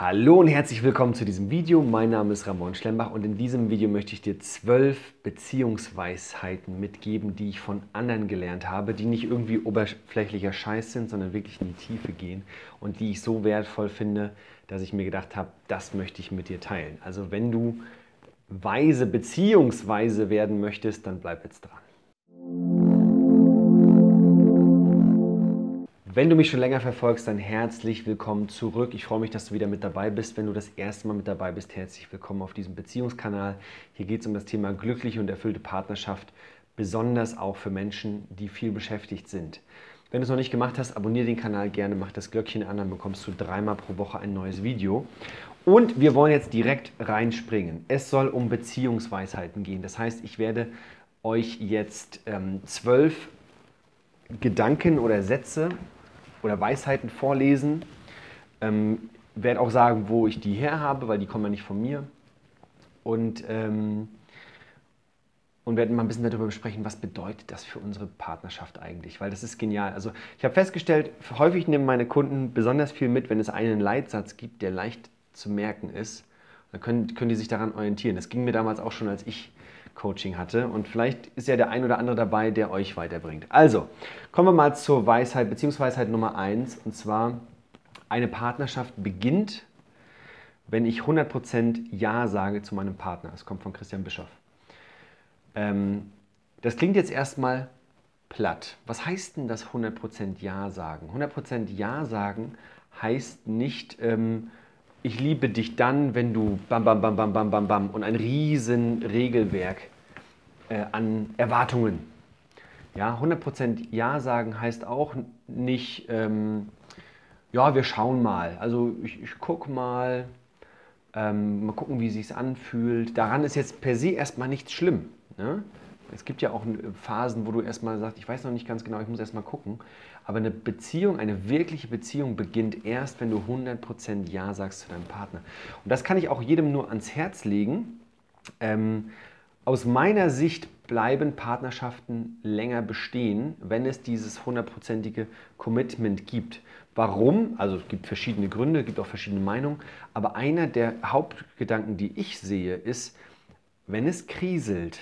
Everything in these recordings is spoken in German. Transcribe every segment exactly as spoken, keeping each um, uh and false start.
Hallo und herzlich willkommen zu diesem Video. Mein Name ist Ramon Schlembach und in diesem Video möchte ich dir zwölf Beziehungsweisheiten mitgeben, die ich von anderen gelernt habe, die nicht irgendwie oberflächlicher Scheiß sind, sondern wirklich in die Tiefe gehen und die ich so wertvoll finde, dass ich mir gedacht habe, das möchte ich mit dir teilen. Also wenn du weise beziehungsweise werden möchtest, dann bleib jetzt dran. Wenn du mich schon länger verfolgst, dann herzlich willkommen zurück. Ich freue mich, dass du wieder mit dabei bist. Wenn du das erste Mal mit dabei bist, herzlich willkommen auf diesem Beziehungskanal. Hier geht es um das Thema glückliche und erfüllte Partnerschaft, besonders auch für Menschen, die viel beschäftigt sind. Wenn du es noch nicht gemacht hast, abonniere den Kanal gerne, mach das Glöckchen an, dann bekommst du dreimal pro Woche ein neues Video. Und wir wollen jetzt direkt reinspringen. Es soll um Beziehungsweisheiten gehen. Das heißt, ich werde euch jetzt ähm, zwölf Gedanken oder Sätze oder Weisheiten vorlesen. Ähm, werde auch sagen, wo ich die her habe, weil die kommen ja nicht von mir. Und, ähm, und werden mal ein bisschen darüber besprechen, was bedeutet das für unsere Partnerschaft eigentlich, weil das ist genial. Also ich habe festgestellt, häufig nehmen meine Kunden besonders viel mit, wenn es einen Leitsatz gibt, der leicht zu merken ist. Dann können, können die sich daran orientieren. Das ging mir damals auch schon, als ich Coaching hatte, und vielleicht ist ja der ein oder andere dabei, der euch weiterbringt. Also, kommen wir mal zur Weisheit, Beziehungsweisheit Nummer eins, und zwar: Eine Partnerschaft beginnt, wenn ich hundert Prozent Ja sage zu meinem Partner. Das kommt von Christian Bischoff. Ähm, das klingt jetzt erstmal platt. Was heißt denn das hundert Prozent Ja sagen? hundert Prozent Ja sagen heißt nicht, ähm, ich liebe dich dann, wenn du bam, bam, bam, bam, bam, bam, bam und ein riesen Regelwerk äh, an Erwartungen. Ja, hundert Prozent Ja sagen heißt auch nicht, ähm, ja, wir schauen mal. Also ich, ich gucke mal, ähm, mal gucken, wie es sich anfühlt. Daran ist jetzt per se erstmal nichts schlimm. Ne? Es gibt ja auch Phasen, wo du erstmal sagst, ich weiß noch nicht ganz genau, ich muss erstmal gucken. Aber eine Beziehung, eine wirkliche Beziehung beginnt erst, wenn du hundert Prozent Ja sagst zu deinem Partner. Und das kann ich auch jedem nur ans Herz legen. Ähm, aus meiner Sicht bleiben Partnerschaften länger bestehen, wenn es dieses hundertprozentige Commitment gibt. Warum? Also es gibt verschiedene Gründe, es gibt auch verschiedene Meinungen. Aber einer der Hauptgedanken, die ich sehe, ist, wenn es kriselt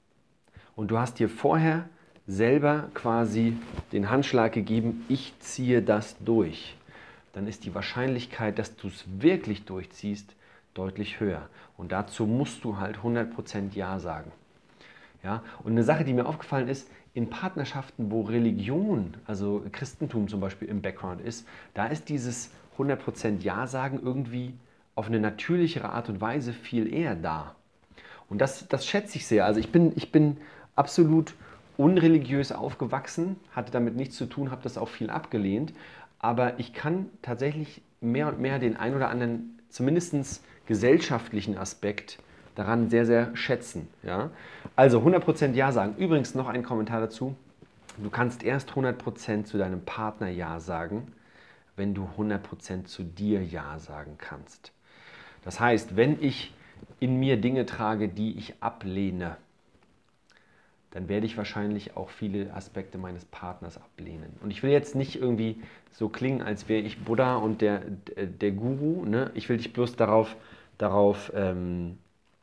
und du hast dir vorher selber quasi den Handschlag gegeben, ich ziehe das durch, dann ist die Wahrscheinlichkeit, dass du es wirklich durchziehst, deutlich höher. Und dazu musst du halt hundert Prozent Ja sagen. Ja? Und eine Sache, die mir aufgefallen ist, in Partnerschaften, wo Religion, also Christentum zum Beispiel im Background ist, da ist dieses hundert Prozent Ja sagen irgendwie auf eine natürlichere Art und Weise viel eher da. Und das, das schätze ich sehr. Also ich bin, ich bin absolut unreligiös aufgewachsen, hatte damit nichts zu tun, habe das auch viel abgelehnt. Aber ich kann tatsächlich mehr und mehr den ein oder anderen, zumindest gesellschaftlichen Aspekt daran sehr, sehr schätzen. Ja? Also hundert Prozent Ja sagen. Übrigens noch ein Kommentar dazu. Du kannst erst hundert Prozent zu deinem Partner Ja sagen, wenn du hundert Prozent zu dir Ja sagen kannst. Das heißt, wenn ich in mir Dinge trage, die ich ablehne, dann werde ich wahrscheinlich auch viele Aspekte meines Partners ablehnen. Und ich will jetzt nicht irgendwie so klingen, als wäre ich Buddha und der, der Guru. Ne? Ich will dich bloß darauf, darauf ähm,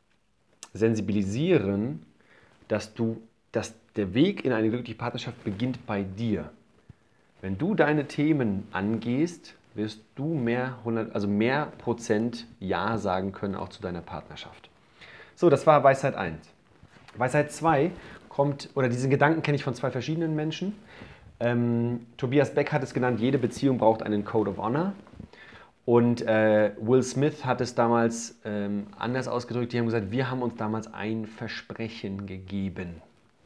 sensibilisieren, dass, du, dass der Weg in eine glückliche Partnerschaft beginnt bei dir. Wenn du deine Themen angehst, wirst du mehr, hundert, also mehr Prozent Ja sagen können, auch zu deiner Partnerschaft. So, das war Weisheit eins. Weisheit zwei kommt, oder diesen Gedanken kenne ich von zwei verschiedenen Menschen. Ähm, Tobias Beck hat es genannt, jede Beziehung braucht einen Code of Honor. Und äh, Will Smith hat es damals ähm, anders ausgedrückt. Die haben gesagt, wir haben uns damals ein Versprechen gegeben.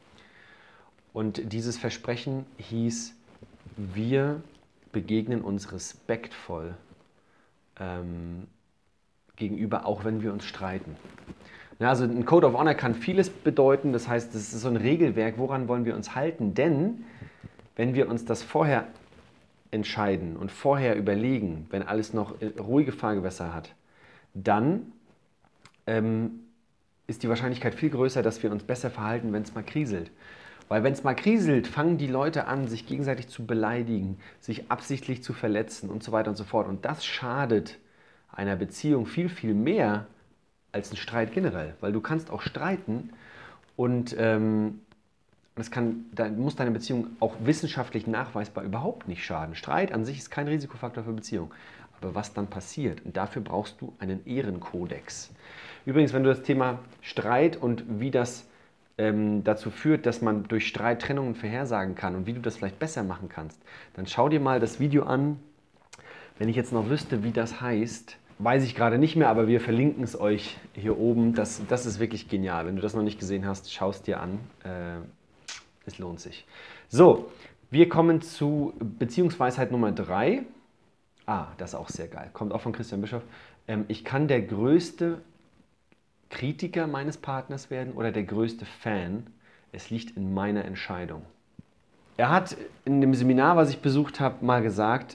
Und dieses Versprechen hieß, wir begegnen uns respektvoll ähm, gegenüber, auch wenn wir uns streiten. Ja, also ein Code of Honor kann vieles bedeuten. Das heißt, das ist so ein Regelwerk, woran wollen wir uns halten? Denn wenn wir uns das vorher entscheiden und vorher überlegen, wenn alles noch ruhige Fahrgewässer hat, dann ähm, ist die Wahrscheinlichkeit viel größer, dass wir uns besser verhalten, wenn es mal kriselt. Weil wenn es mal kriselt, fangen die Leute an, sich gegenseitig zu beleidigen, sich absichtlich zu verletzen und so weiter und so fort. Und das schadet einer Beziehung viel, viel mehr als ein Streit generell. Weil du kannst auch streiten und ähm, das kann, da muss deine Beziehung auch wissenschaftlich nachweisbar überhaupt nicht schaden. Streit an sich ist kein Risikofaktor für Beziehung. Aber was dann passiert, und dafür brauchst du einen Ehrenkodex. Übrigens, wenn du das Thema Streit und wie das ähm, dazu führt, dass man durch Streit Trennungen vorhersagen kann und wie du das vielleicht besser machen kannst, dann schau dir mal das Video an. Wenn ich jetzt noch wüsste, wie das heißt, weiß ich gerade nicht mehr, aber wir verlinken es euch hier oben. Das, das ist wirklich genial. Wenn du das noch nicht gesehen hast, schau es dir an. Äh, es lohnt sich. So, wir kommen zu Beziehungsweisheit Nummer drei. Ah, das ist auch sehr geil. Kommt auch von Christian Bischoff. Ähm, ich kann der größte Kritiker meines Partners werden oder der größte Fan. Es liegt in meiner Entscheidung. Er hat in dem Seminar, was ich besucht habe, mal gesagt,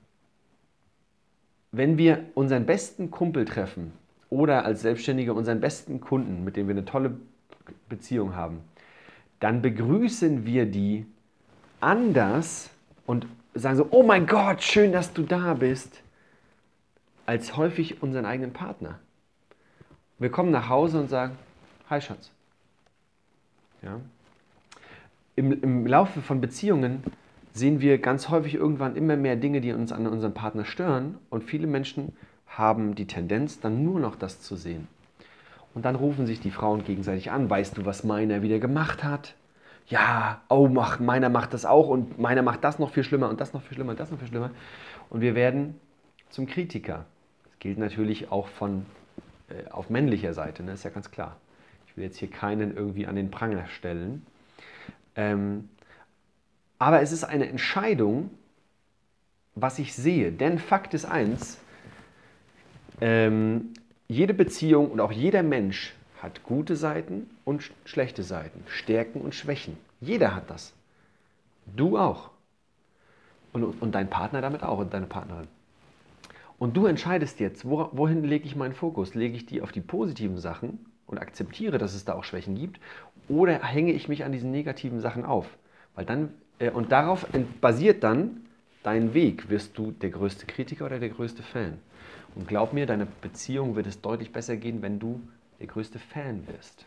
wenn wir unseren besten Kumpel treffen oder als Selbstständiger unseren besten Kunden, mit dem wir eine tolle Beziehung haben, dann begrüßen wir die anders und sagen so, oh mein Gott, schön, dass du da bist, als häufig unseren eigenen Partner. Wir kommen nach Hause und sagen, hi Schatz. Ja? Im, Im Laufe von Beziehungen sehen wir ganz häufig irgendwann immer mehr Dinge, die uns an unserem Partner stören und viele Menschen haben die Tendenz, dann nur noch das zu sehen. Und dann rufen sich die Frauen gegenseitig an, weißt du, was meiner wieder gemacht hat? Ja, oh, mach, meiner macht das auch und meiner macht das noch viel schlimmer und das noch viel schlimmer und das noch viel schlimmer. Und wir werden zum Kritiker. Das gilt natürlich auch von, äh, auf männlicher Seite, ne? Ist ja ganz klar. Ich will jetzt hier keinen irgendwie an den Pranger stellen. Ähm, aber es ist eine Entscheidung, was ich sehe. Denn Fakt ist eins, ähm, jede Beziehung und auch jeder Mensch hat gute Seiten und sch schlechte Seiten, Stärken und Schwächen. Jeder hat das. Du auch. Und, und dein Partner damit auch und deine Partnerin. Und du entscheidest jetzt, wo, wohin lege ich meinen Fokus? Lege ich die auf die positiven Sachen und akzeptiere, dass es da auch Schwächen gibt? Oder hänge ich mich an diesen negativen Sachen auf? Weil dann, äh, und darauf basiert dann dein Weg. Wirst du der größte Kritiker oder der größte Fan? Und glaub mir, deiner Beziehung wird es deutlich besser gehen, wenn du der größte Fan wirst.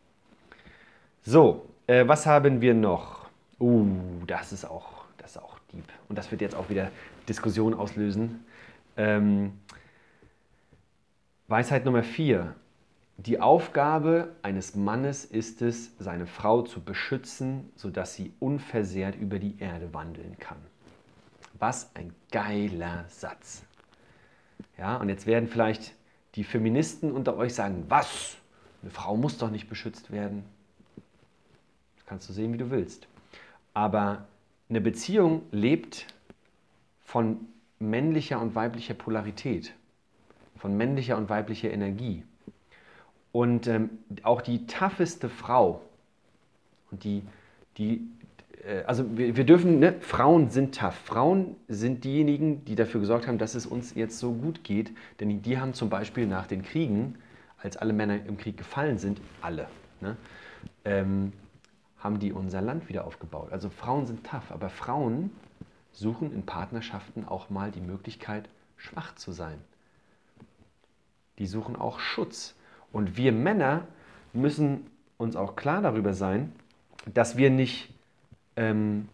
So, äh, was haben wir noch? Uh, das ist auch, das ist auch deep. Und das wird jetzt auch wieder Diskussion auslösen. Ähm, Weisheit Nummer vier. Die Aufgabe eines Mannes ist es, seine Frau zu beschützen, sodass sie unversehrt über die Erde wandeln kann. Was ein geiler Satz. Ja, und jetzt werden vielleicht die Feministen unter euch sagen, was? Eine Frau muss doch nicht beschützt werden. Das kannst du sehen, wie du willst. Aber eine Beziehung lebt von männlicher und weiblicher Polarität, von männlicher und weiblicher Energie. Und ähm, auch die tougheste Frau, und die, die äh, also wir, wir dürfen, ne, Frauen sind tough. Frauen sind diejenigen, die dafür gesorgt haben, dass es uns jetzt so gut geht. Denn die, die haben zum Beispiel nach den Kriegen, als alle Männer im Krieg gefallen sind, alle, ne, ähm, haben die unser Land wieder aufgebaut. Also Frauen sind tough, aber Frauen suchen in Partnerschaften auch mal die Möglichkeit, schwach zu sein. Die suchen auch Schutz. Und wir Männer müssen uns auch klar darüber sein, dass wir nicht, ähm,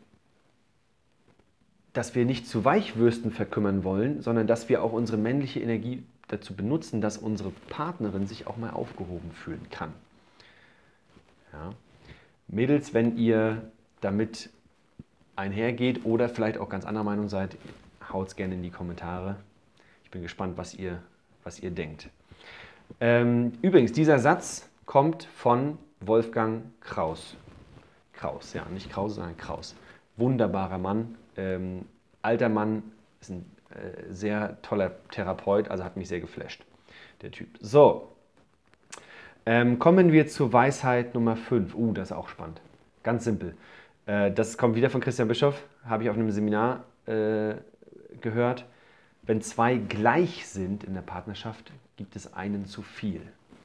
dass wir nicht zu Weichwürsten verkümmern wollen, sondern dass wir auch unsere männliche Energie dazu benutzen, dass unsere Partnerin sich auch mal aufgehoben fühlen kann. Ja. Mädels, wenn ihr damit einhergeht oder vielleicht auch ganz anderer Meinung seid, haut es gerne in die Kommentare. Ich bin gespannt, was ihr, was ihr denkt. Ähm, übrigens, dieser Satz kommt von Wolfgang Kraus. Kraus, ja, nicht Krause, sondern Kraus. Wunderbarer Mann, ähm, alter Mann, ist ein äh, sehr toller Therapeut, also hat mich sehr geflasht, der Typ. So, ähm, kommen wir zur Weisheit Nummer fünf. Uh, das ist auch spannend. Ganz simpel. Äh, das kommt wieder von Christian Bischoff, habe ich auf einem Seminar äh, gehört. Wenn zwei gleich sind in der Partnerschaft, gibt es einen zu viel.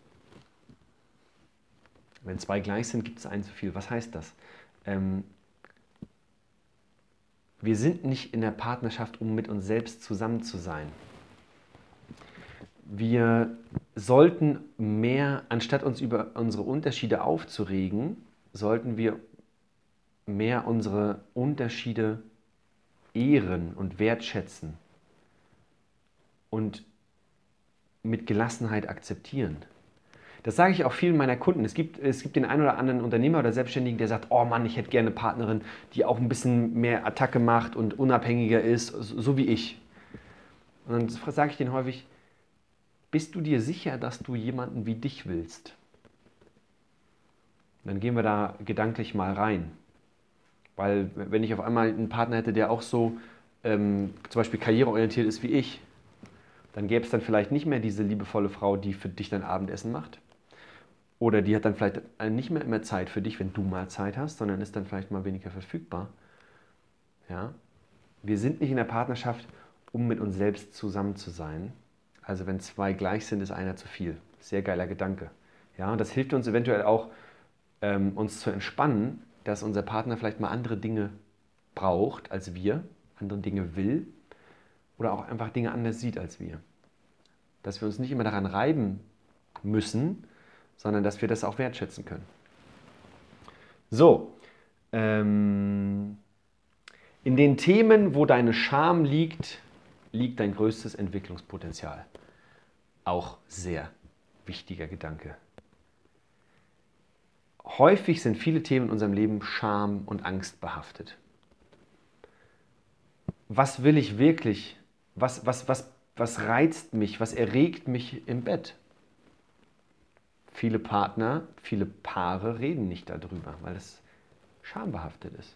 Wenn zwei gleich sind, gibt es einen zu viel. Was heißt das? Ähm, wir sind nicht in der Partnerschaft, um mit uns selbst zusammen zu sein. Wir sollten mehr, anstatt uns über unsere Unterschiede aufzuregen, sollten wir mehr unsere Unterschiede ehren und wertschätzen und mit Gelassenheit akzeptieren. Das sage ich auch vielen meiner Kunden. Es gibt, es gibt den einen oder anderen Unternehmer oder Selbstständigen, der sagt, oh Mann, ich hätte gerne eine Partnerin, die auch ein bisschen mehr Attacke macht und unabhängiger ist, so wie ich. Und dann sage ich denen häufig, bist du dir sicher, dass du jemanden wie dich willst? Dann gehen wir da gedanklich mal rein. Weil wenn ich auf einmal einen Partner hätte, der auch so ähm, zum Beispiel karriereorientiert ist wie ich, dann gäbe es dann vielleicht nicht mehr diese liebevolle Frau, die für dich dein Abendessen macht. Oder die hat dann vielleicht nicht mehr immer Zeit für dich, wenn du mal Zeit hast, sondern ist dann vielleicht mal weniger verfügbar. Ja? Wir sind nicht in der Partnerschaft, um mit uns selbst zusammen zu sein. Also wenn zwei gleich sind, ist einer zu viel. Sehr geiler Gedanke. Ja? Und das hilft uns eventuell auch, ähm, uns zu entspannen, dass unser Partner vielleicht mal andere Dinge braucht als wir, andere Dinge will oder auch einfach Dinge anders sieht als wir. Dass wir uns nicht immer daran reiben müssen, sondern dass wir das auch wertschätzen können. So, ähm, in den Themen, wo deine Scham liegt, liegt dein größtes Entwicklungspotenzial. Auch sehr wichtiger Gedanke. Häufig sind viele Themen in unserem Leben Scham und Angst behaftet. Was will ich wirklich? Was, was, was, was reizt mich? Was erregt mich im Bett? Viele Partner, viele Paare reden nicht darüber, weil es schambehaftet ist.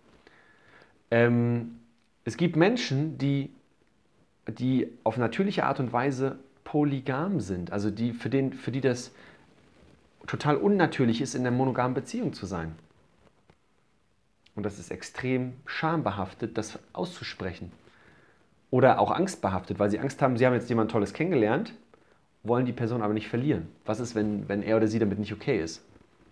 Ähm, es gibt Menschen, die, die auf natürliche Art und Weise polygam sind, also die, für, den, für die das total unnatürlich ist, in einer monogamen Beziehung zu sein. Und das ist extrem schambehaftet, das auszusprechen. Oder auch angstbehaftet, weil sie Angst haben, sie haben jetzt jemand Tolles kennengelernt, wollen die Person aber nicht verlieren. Was ist, wenn, wenn er oder sie damit nicht okay ist?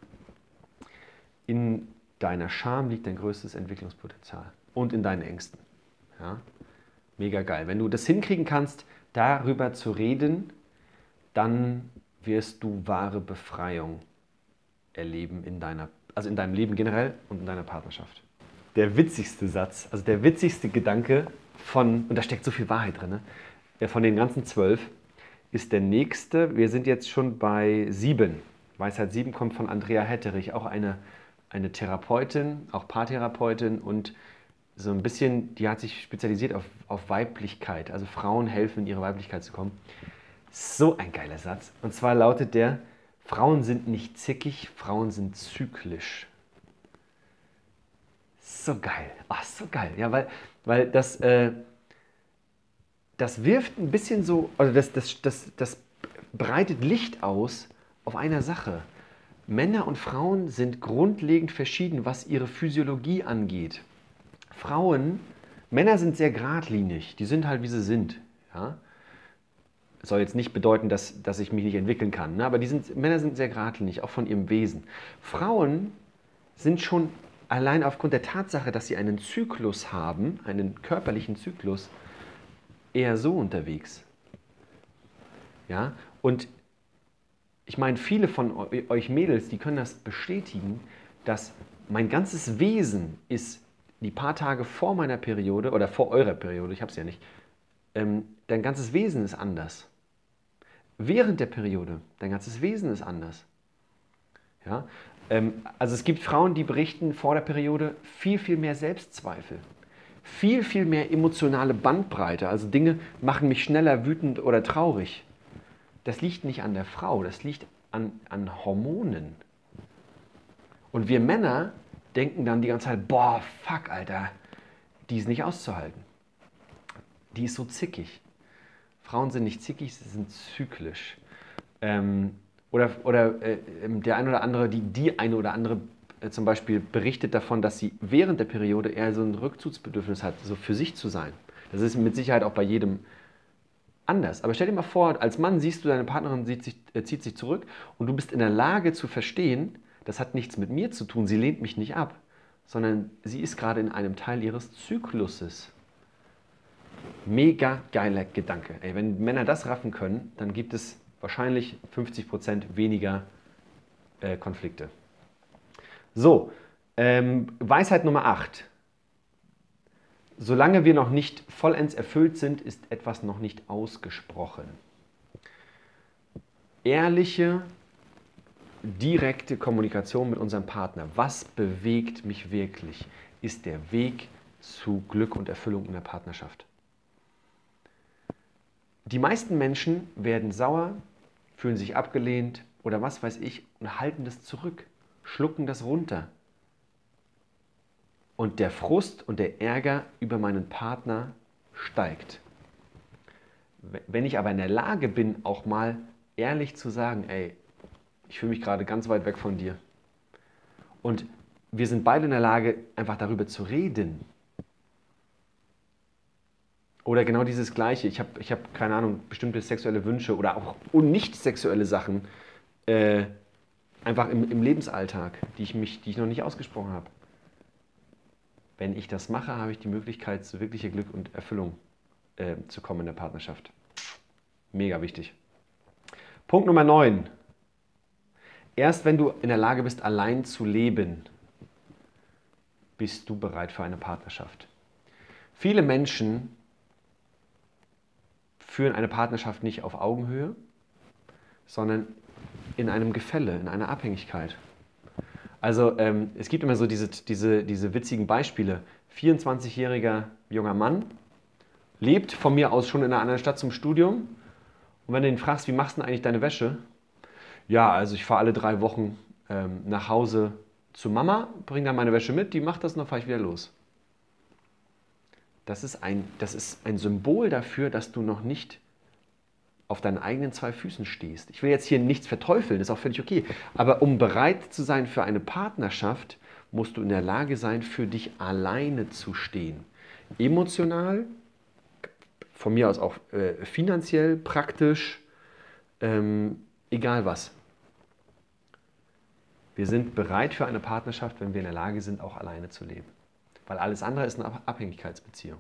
In deiner Scham liegt dein größtes Entwicklungspotenzial und in deinen Ängsten. Ja? Mega geil. Wenn du das hinkriegen kannst, darüber zu reden, dann wirst du wahre Befreiung erleben in deiner, also in deinem Leben generell und in deiner Partnerschaft. Der witzigste Satz, also der witzigste Gedanke von, und da steckt so viel Wahrheit drin, ne? Von den ganzen zwölf, ist der nächste. Wir sind jetzt schon bei sieben. Weisheit sieben kommt von Andrea Hetterich, auch eine, eine Therapeutin, auch Paartherapeutin und so ein bisschen, die hat sich spezialisiert auf, auf Weiblichkeit. Also Frauen helfen, in ihre Weiblichkeit zu kommen. So ein geiler Satz. Und zwar lautet der, Frauen sind nicht zickig, Frauen sind zyklisch. So geil. Ach, so geil. Ja, weil, weil das... Äh, Das wirft ein bisschen so, also das, das, das, das breitet Licht aus auf einer Sache. Männer und Frauen sind grundlegend verschieden, was ihre Physiologie angeht. Frauen, Männer sind sehr geradlinig, die sind halt wie sie sind. Ja? Soll jetzt nicht bedeuten, dass, dass ich mich nicht entwickeln kann, ne? Aber die sind, Männer sind sehr geradlinig, auch von ihrem Wesen. Frauen sind schon allein aufgrund der Tatsache, dass sie einen Zyklus haben, einen körperlichen Zyklus, eher so unterwegs. Ja? Und ich meine, viele von euch Mädels, die können das bestätigen, dass mein ganzes Wesen ist die paar Tage vor meiner Periode oder vor eurer Periode, ich habe es ja nicht, ähm, dein ganzes Wesen ist anders. Während der Periode, dein ganzes Wesen ist anders. Ja? Ähm, also es gibt Frauen, die berichten vor der Periode viel, viel mehr Selbstzweifel. Viel, viel mehr emotionale Bandbreite. Also Dinge machen mich schneller wütend oder traurig. Das liegt nicht an der Frau, das liegt an, an Hormonen. Und wir Männer denken dann die ganze Zeit, boah, fuck, Alter, die ist nicht auszuhalten. Die ist so zickig. Frauen sind nicht zickig, sie sind zyklisch. Ähm, oder oder äh, der eine oder andere, die, die eine oder andere zum Beispiel berichtet davon, dass sie während der Periode eher so ein Rückzugsbedürfnis hat, so für sich zu sein. Das ist mit Sicherheit auch bei jedem anders. Aber stell dir mal vor, als Mann siehst du, deine Partnerin zieht sich, äh, zieht sich zurück und du bist in der Lage zu verstehen, das hat nichts mit mir zu tun, sie lehnt mich nicht ab, sondern sie ist gerade in einem Teil ihres Zykluses. Mega geiler Gedanke. Ey, wenn Männer das raffen können, dann gibt es wahrscheinlich fünfzig Prozent weniger äh, Konflikte. So, ähm, Weisheit Nummer acht. Solange wir noch nicht vollends erfüllt sind, ist etwas noch nicht ausgesprochen. Ehrliche, direkte Kommunikation mit unserem Partner. Was bewegt mich wirklich, ist der Weg zu Glück und Erfüllung in der Partnerschaft. Die meisten Menschen werden sauer, fühlen sich abgelehnt oder was weiß ich und halten das zurück, schlucken das runter. Und der Frust und der Ärger über meinen Partner steigt. Wenn ich aber in der Lage bin, auch mal ehrlich zu sagen, ey, ich fühle mich gerade ganz weit weg von dir. Und wir sind beide in der Lage, einfach darüber zu reden. Oder genau dieses Gleiche, ich habe, ich hab, keine Ahnung, bestimmte sexuelle Wünsche oder auch nicht sexuelle Sachen äh, einfach im, im Lebensalltag, die ich, mich, die ich noch nicht ausgesprochen habe. Wenn ich das mache, habe ich die Möglichkeit, zu wirklicher Glück und Erfüllung äh, zu kommen in der Partnerschaft. Mega wichtig. Punkt Nummer neun. Erst wenn du in der Lage bist, allein zu leben, bist du bereit für eine Partnerschaft. Viele Menschen führen eine Partnerschaft nicht auf Augenhöhe, sondern in einem Gefälle, in einer Abhängigkeit. Also ähm, es gibt immer so diese, diese, diese witzigen Beispiele. vierundzwanzigjähriger junger Mann, lebt von mir aus schon in einer anderen Stadt zum Studium. Und wenn du ihn fragst, wie machst du denn eigentlich deine Wäsche? Ja, also ich fahre alle drei Wochen ähm, nach Hause zu Mama, bringe dann meine Wäsche mit, die macht das und dann fahre ich wieder los. Das ist, ein, das ist ein Symbol dafür, dass du noch nicht auf deinen eigenen zwei Füßen stehst. Ich will jetzt hier nichts verteufeln, das ist auch völlig okay. Aber um bereit zu sein für eine Partnerschaft, musst du in der Lage sein, für dich alleine zu stehen. Emotional, von mir aus auch äh, finanziell, praktisch, ähm, egal was. Wir sind bereit für eine Partnerschaft, wenn wir in der Lage sind, auch alleine zu leben. Weil alles andere ist eine Abhängigkeitsbeziehung.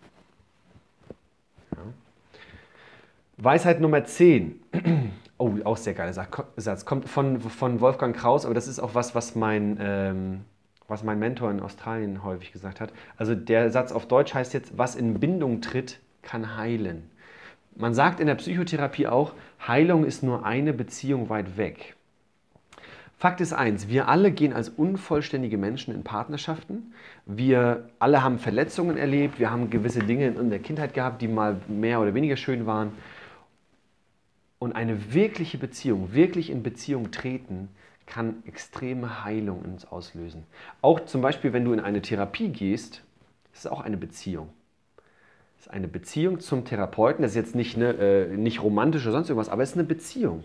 Ja. Weisheit Nummer zehn. Oh, auch sehr geiler Satz. Kommt von, von Wolfgang Kraus, aber das ist auch was, was mein, ähm, was mein Mentor in Australien häufig gesagt hat. Also der Satz auf Deutsch heißt jetzt, was in Bindung tritt, kann heilen. Man sagt in der Psychotherapie auch, Heilung ist nur eine Beziehung weit weg. Fakt ist eins, wir alle gehen als unvollständige Menschen in Partnerschaften. Wir alle haben Verletzungen erlebt, wir haben gewisse Dinge in der Kindheit gehabt, die mal mehr oder weniger schön waren. Und eine wirkliche Beziehung, wirklich in Beziehung treten, kann extreme Heilung in uns auslösen. Auch zum Beispiel, wenn du in eine Therapie gehst, ist es auch eine Beziehung. Es ist eine Beziehung zum Therapeuten, das ist jetzt nicht, eine, äh, nicht romantisch oder sonst irgendwas, aber es ist eine Beziehung.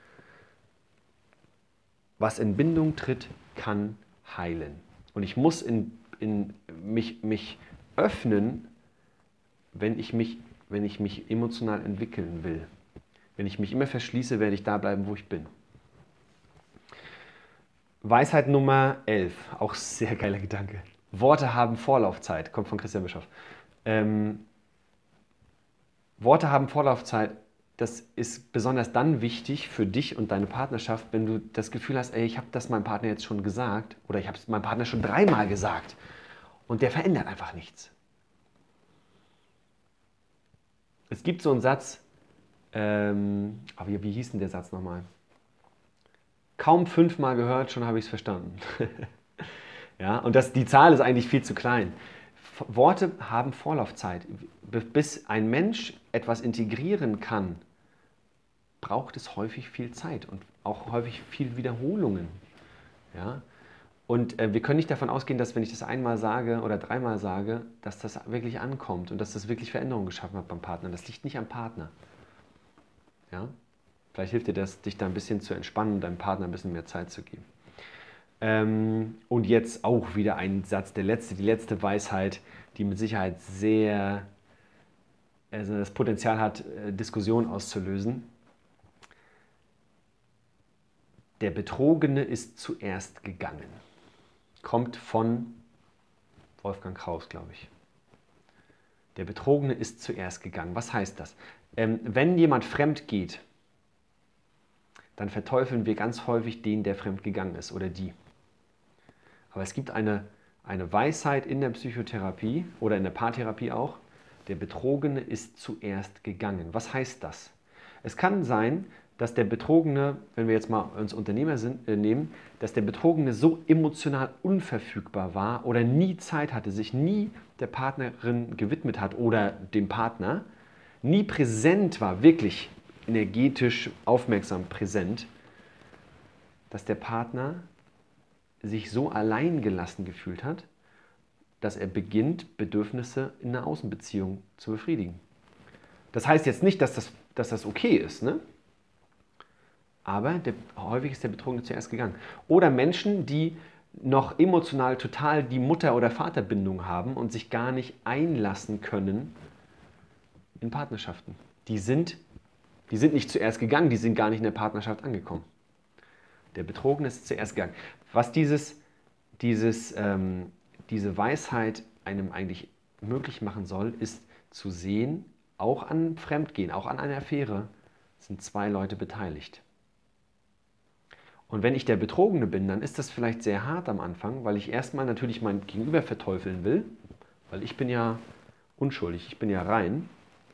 Was in Bindung tritt, kann heilen. Und ich muss in, in mich, mich öffnen, wenn ich, mich, wenn ich mich emotional entwickeln will. Wenn ich mich immer verschließe, werde ich da bleiben, wo ich bin. Weisheit Nummer elf, auch sehr geiler Gedanke. Worte haben Vorlaufzeit, kommt von Christian Bischoff. Ähm, Worte haben Vorlaufzeit. Das ist besonders dann wichtig für dich und deine Partnerschaft, wenn du das Gefühl hast, ey, ich habe das meinem Partner jetzt schon gesagt oder ich habe es meinem Partner schon dreimal gesagt und der verändert einfach nichts. Es gibt so einen Satz, ähm, aber wie, wie hieß denn der Satz nochmal? Kaum fünfmal gehört, schon habe ich es verstanden. Ja, und das, die Zahl ist eigentlich viel zu klein. Worte haben Vorlaufzeit. Bis ein Mensch etwas integrieren kann, braucht es häufig viel Zeit und auch häufig viel Wiederholungen. Ja? Und äh, wir können nicht davon ausgehen, dass wenn ich das einmal sage oder dreimal sage, dass das wirklich ankommt und dass das wirklich Veränderungen geschaffen hat beim Partner. Das liegt nicht am Partner. Ja? Vielleicht hilft dir das, dich da ein bisschen zu entspannen, deinem Partner ein bisschen mehr Zeit zu geben. Ähm, und jetzt auch wieder ein Satz, der letzte, die letzte Weisheit, die mit Sicherheit sehr, also das Potenzial hat, Diskussionen auszulösen. Der Betrogene ist zuerst gegangen. Kommt von Wolfgang Kraus, glaube ich. Der Betrogene ist zuerst gegangen. Was heißt das? Ähm, wenn jemand fremd geht, dann verteufeln wir ganz häufig den, der fremd gegangen ist oder die. Aber es gibt eine, eine Weisheit in der Psychotherapie oder in der Paartherapie auch. Der Betrogene ist zuerst gegangen. Was heißt das? Es kann sein, dass der Betrogene, wenn wir jetzt mal uns Unternehmer sind, äh, nehmen, dass der Betrogene so emotional unverfügbar war oder nie Zeit hatte, sich nie der Partnerin gewidmet hat oder dem Partner, nie präsent war, wirklich energetisch aufmerksam präsent, dass der Partner sich so allein gelassen gefühlt hat, dass er beginnt, Bedürfnisse in einer Außenbeziehung zu befriedigen. Das heißt jetzt nicht, dass das, dass das okay ist, ne? Aber der, häufig ist der Betrogene zuerst gegangen. Oder Menschen, die noch emotional total die Mutter- oder Vaterbindung haben und sich gar nicht einlassen können in Partnerschaften. Die sind, die sind nicht zuerst gegangen, die sind gar nicht in der Partnerschaft angekommen. Der Betrogene ist zuerst gegangen. Was dieses, dieses, ähm, diese Weisheit einem eigentlich möglich machen soll, ist zu sehen, auch an Fremdgehen, auch an einer Affäre, sind zwei Leute beteiligt. Und wenn ich der Betrogene bin, dann ist das vielleicht sehr hart am Anfang, weil ich erstmal natürlich mein Gegenüber verteufeln will, weil ich bin ja unschuldig, ich bin ja rein.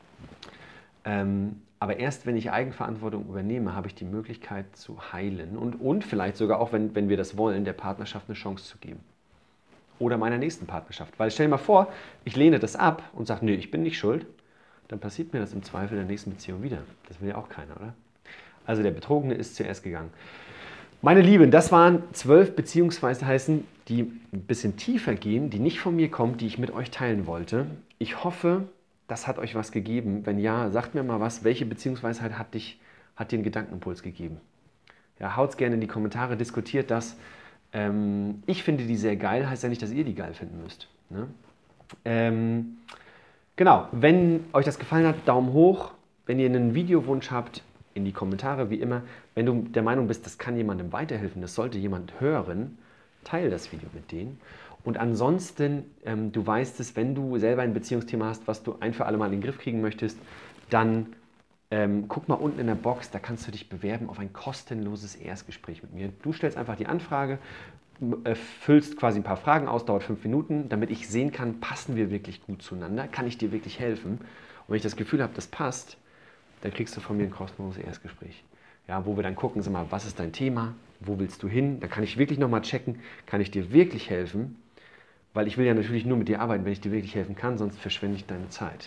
Ähm, aber erst wenn ich Eigenverantwortung übernehme, habe ich die Möglichkeit zu heilen und, und vielleicht sogar auch, wenn, wenn wir das wollen, der Partnerschaft eine Chance zu geben. Oder meiner nächsten Partnerschaft. Weil stell dir mal vor, ich lehne das ab und sage, nee, ich bin nicht schuld, dann passiert mir das im Zweifel in der nächsten Beziehung wieder. Das will ja auch keiner, oder? Also der Betrogene ist zuerst gegangen. Meine Lieben, das waren zwölf Beziehungsweisheiten, die ein bisschen tiefer gehen, die nicht von mir kommen, die ich mit euch teilen wollte. Ich hoffe, das hat euch was gegeben. Wenn ja, sagt mir mal was, welche Beziehungsweisheit hat, dich, hat dir einen Gedankenimpuls gegeben? Ja, haut's gerne in die Kommentare, diskutiert das. Ähm, ich finde die sehr geil, heißt ja nicht, dass ihr die geil finden müsst. Ne? Ähm, genau, wenn euch das gefallen hat, Daumen hoch. Wenn ihr einen Videowunsch habt, in die Kommentare, wie immer. Wenn du der Meinung bist, das kann jemandem weiterhelfen, das sollte jemand hören, teile das Video mit denen. Und ansonsten, ähm, du weißt es, wenn du selber ein Beziehungsthema hast, was du ein für alle Mal in den Griff kriegen möchtest, dann ähm, guck mal unten in der Box, da kannst du dich bewerben auf ein kostenloses Erstgespräch mit mir. Du stellst einfach die Anfrage, äh, füllst quasi ein paar Fragen aus, dauert fünf Minuten, damit ich sehen kann, passen wir wirklich gut zueinander, kann ich dir wirklich helfen? Und wenn ich das Gefühl habe, das passt, dann kriegst du von mir ein kostenloses Erstgespräch. Ja, wo wir dann gucken, sag mal, was ist dein Thema, wo willst du hin? Da kann ich wirklich nochmal checken, kann ich dir wirklich helfen? Weil ich will ja natürlich nur mit dir arbeiten, wenn ich dir wirklich helfen kann, sonst verschwende ich deine Zeit.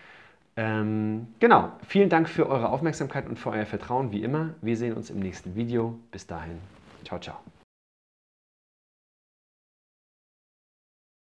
Ähm, genau, vielen Dank für eure Aufmerksamkeit und für euer Vertrauen, wie immer. Wir sehen uns im nächsten Video. Bis dahin, ciao, ciao.